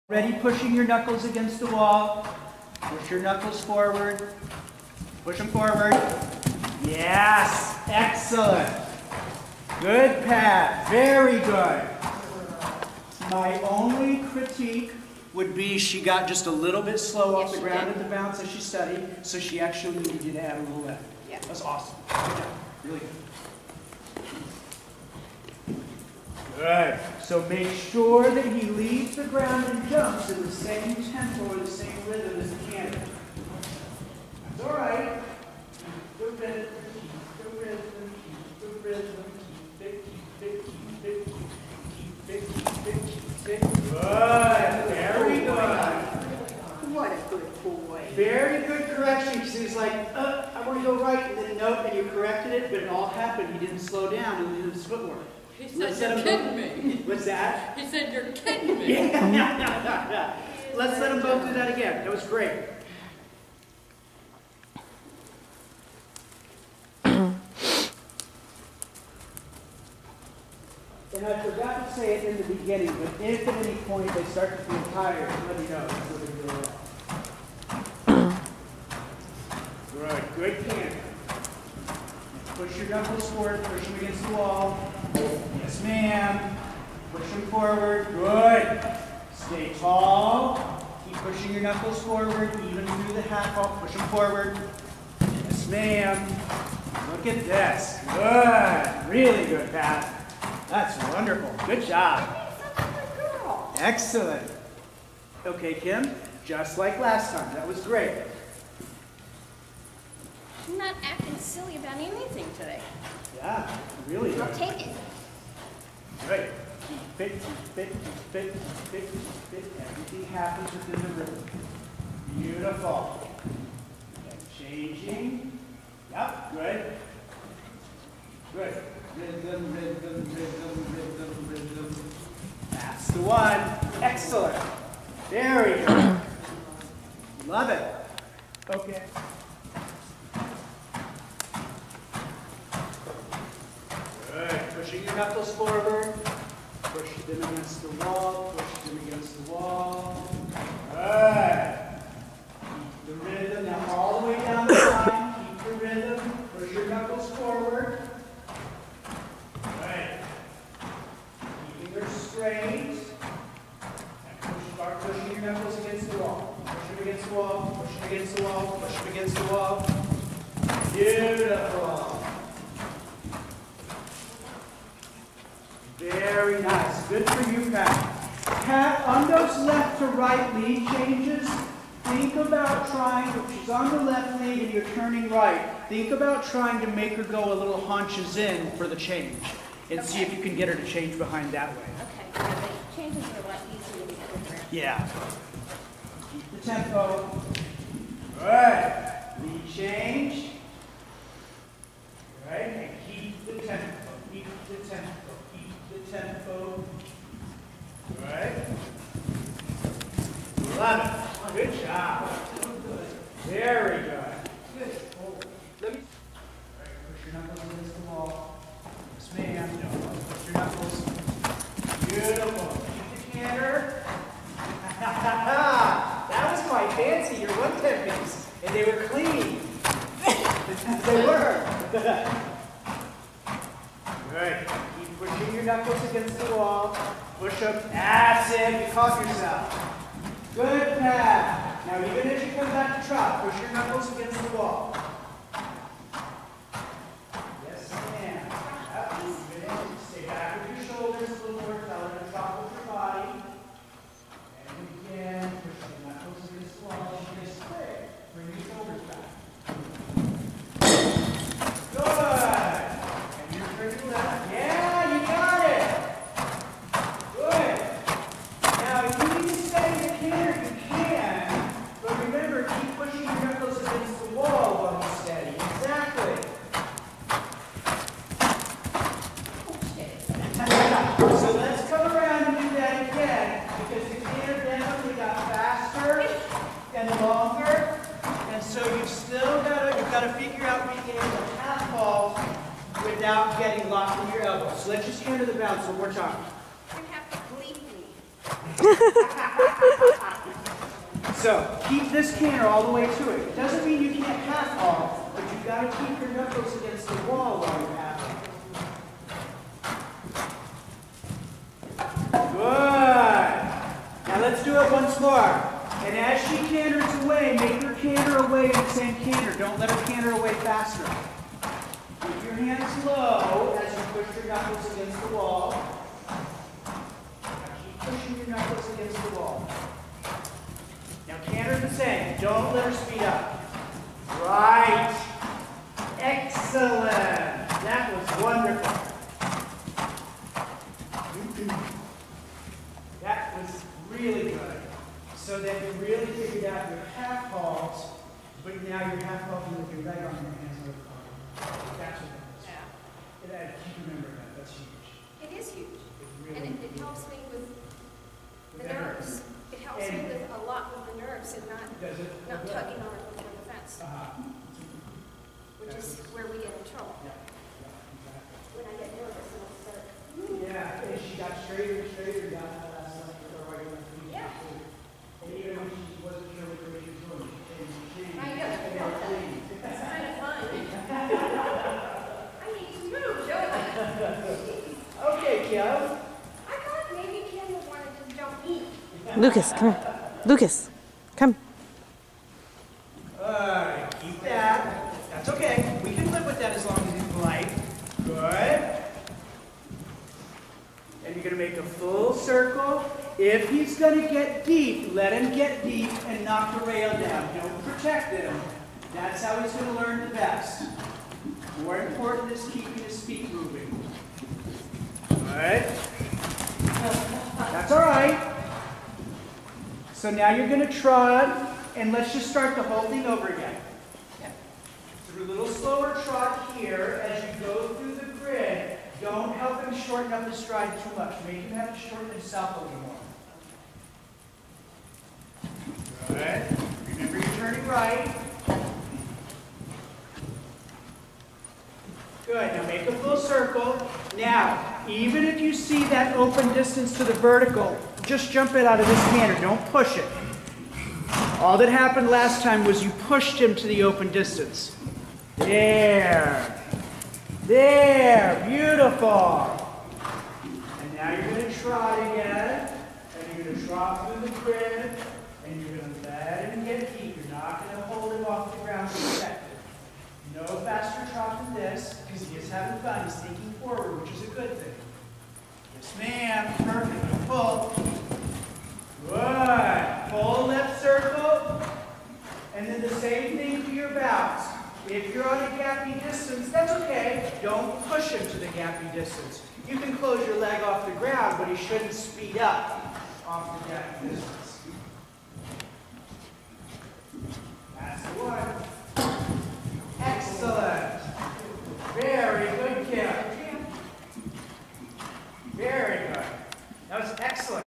Ready, pushing your knuckles against the wall. Push your knuckles forward. Push them forward. Yes, excellent. Good, Pat, very good. My only critique would be she got just a little bit slow off the ground at the bounce as she studied, so she actually needed you to add a little left. Yeah. That's awesome. Good job. Really good. Good. So make sure that he leaves the ground and jumps in the same tempo or the same rhythm as the canter. That's all right. Keep the rhythm, keep the rhythm, keep the rhythm, keep it, keep it, keep it, keep it, keep it, keep it. Good. Very good. What a good boy. Very good correction, because he was like, I want to go right, and then note, and you corrected it, but it all happened. He didn't slow down, and he did his footwork. He said, you're kidding me. What's that? He said, you're kidding me. Yeah. Let's let them both do that again. That was great. And I forgot to say it in the beginning, but if at any point they start to feel tired, let me know. So they go up. Good. Good canter. Push your knuckles forward, push them against the wall. Yes, ma'am. Push them forward. Good. Stay tall. Keep pushing your knuckles forward, even through the half off. Push them forward. Yes, ma'am. Look at this. Good. Really good, Pat. That's wonderful. Good job. Excellent. Okay, Kim. Just like last time. That was great. I'm not acting silly about anything today. Yeah, really good. I'll take it. Great. Fit, fit, fit, fit, fit. Everything happens within the rhythm. Beautiful. Okay, changing. Yep, good. Good. Rhythm, rhythm, rhythm, rhythm, rhythm. That's the one. Excellent. Very good. Love it. Okay. Good. Pushing your knuckles forward. Push them against the wall. Push them against the wall. Good. Keep the rhythm. Now all the way down the line. Keep the rhythm. Push your knuckles forward. Good. Keeping her straight. And start pushing your knuckles against the wall. Push them against the wall. Push them against the wall. Push them against the wall. Beautiful. Very nice. Good for you, Pat. Pat, on those left to right lead changes, think about trying, if she's on the left lead and you're turning right, think about trying to make her go a little haunches in for the change. And see if you can get her to change behind that way. Okay, yeah, the changes are a lot easier in the other direction. Yeah. Keep the tempo. Good. Lead change. Right? And keep the tempo. Keep the tempo. Tempo. Right? Love it. Good job. Very good. Good. Let me. Right, push your knuckles against the wall. Yes, ma'am. No, push your knuckles. Beautiful. Keep the canter. That was quite fancy. Your 110 picks, and they were clean. They were. Good. Pushing your knuckles against the wall. Push up. That's it. You caught yourself. Good, Pat. Now, even as you come back to trot, push your knuckles against the wall. Yes, ma'am. Stay back with your shoulders a little more. Tell her to trot with your body. And again, push your knuckles against the wall. She gets straight. Bring your shoulders back. Good. And you're turning left. Yeah. Without getting locked in your elbow. So let's just enter the bounce one more time. You have to bleep me. So keep this canter all the way to it. It doesn't mean you can't half haul, but you've got to keep your knuckles against the wall while you're half hauling. Good. Now let's do it once more. And as she canters away, make her canter away in the same canter. Don't let her canter away faster. Keep your hands low as you push your knuckles against the wall. Now keep pushing your knuckles against the wall. Now canter the same. Don't let her speed up. Right. Excellent. That was wonderful. That was really good. So that you really figured out your half hauls, but now you're half hauling with your leg on your hands over the collar. That's what that is. Yeah. Keep remembering that. That's huge. It is huge. It really And it helps me with the nerves. It helps me with a lot with the nerves and not tugging on it before the fence, which is where we get in trouble. Yeah. Exactly. When I get nervous and I'll start. Yeah, and she got straighter and straighter down that last night with her right on the feet. Yeah. And even when she wasn't sure what she was doing, and she I know. It's kind of fun. I need to move, don't I? Okay, Kim. I thought maybe Kim would want to just don't eat. Lucas, come here. Lucas, come. Alright, keep that. That's okay. We can live with that as long as he's polite. Good. And you're going to make a full circle. If he's going to get deep, let him get deep and knock the rail down. Don't protect him. That's how he's going to learn the best. More important is keeping his feet moving. Alright? That's alright. So now you're going to trot, and let's just start the whole thing over again. Through a little slower trot here as you go through the grid. Don't help him shorten up his stride too much. Make him have to shorten himself a little more. Good. Remember you're turning right. Good. Now make a full circle. Now, even if you see that open distance to the vertical, just jump it out of this canter. Don't push it. All that happened last time was you pushed him to the open distance. There. There. Beautiful. And now you're going to trot again. And you're going to trot through the grid. And you're going to let him get deep. You're not going to hold him off the ground to protect him. No faster trot than this, because he is having fun. He's thinking forward, which is a good thing. Yes, ma'am. Perfect. Pull. Good. Pull left circle. And then the same thing for your bounce. If you're on a gappy distance, that's okay. Don't push him to the gappy distance. You can close your leg off the ground, but he shouldn't speed up off the gappy distance.